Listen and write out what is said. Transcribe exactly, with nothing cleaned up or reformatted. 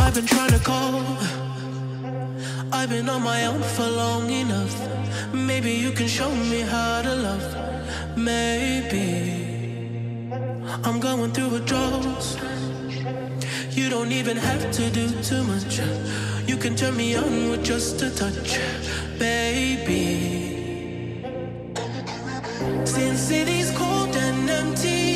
I've been trying to call. I've been on my own for long enough. Maybe you can show me how to love. Maybe I'm going through withdrawals. You don't even have to do too much. You can turn me on with just a touch, baby. Since city's cold and empty,